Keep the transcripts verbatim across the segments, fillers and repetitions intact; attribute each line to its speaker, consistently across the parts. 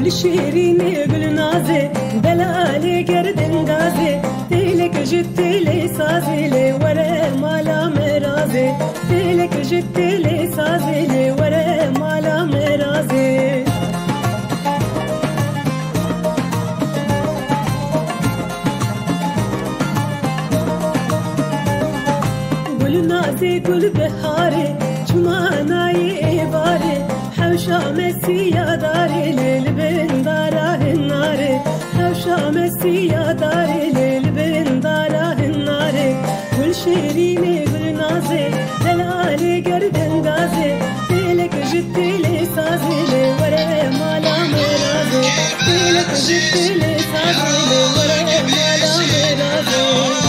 Speaker 1: گل شیرینه گل نازه دلاله گردن دازه تیلک جتلی سازی لی وره مالا مرازه تیلک جتلی سازی لی وره مالا مرازه گل نازه گل بهاره چمانای باره حوشا مسیح داری لیل بن داره ناره حوشا مسیح داری لیل بن داره ناره گل شیرینه گل نازه دلاله گردن دازه تیلک جتلی سازی لی وره مالا مرازه تیلک جتلی سازی لی وره مالا مرازه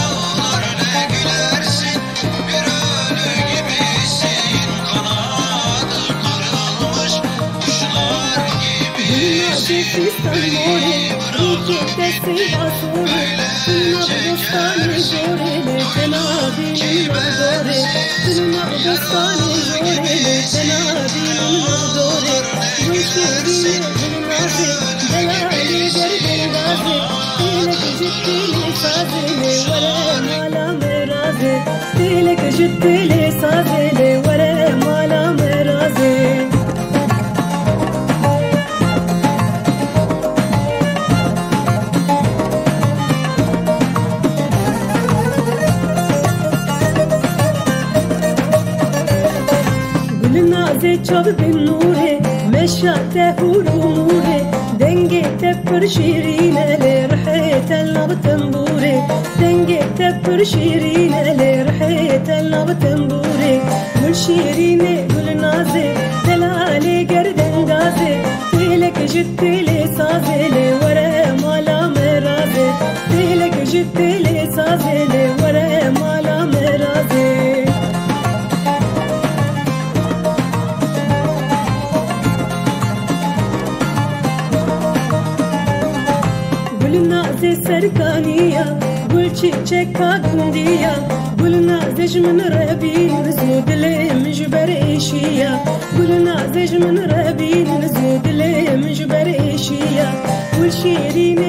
Speaker 1: Sistan more, uke desi basore, sunna bostani jore, le tenabi nurdore, sunna bostani jore, le tenabi nurdore, gulshiri gulnaze, dalali garden gaze, tilak jittili saze le wara mala meraze, tilak jittili saze le wara mala meraze. نازه چاب بن نوره مشاته هروموره دنگه تپر شیرینه لرحیت اللب تنبوره دنگه تپر شیرینه لرحیت اللب تنبوره گل شیرینه گل نازه دلاله گردن دازه تیلک جتلی سازه لی وره مالا مرازه تیلک جتلی سازه لی وره مالا مرازه نازه سرکانیه گل چیچکا گندیه گل نازه جمن ربین زود لی مجبر ایشیه گل نازه جمن ربین زود لی مجبر ایشیه گل شیرینه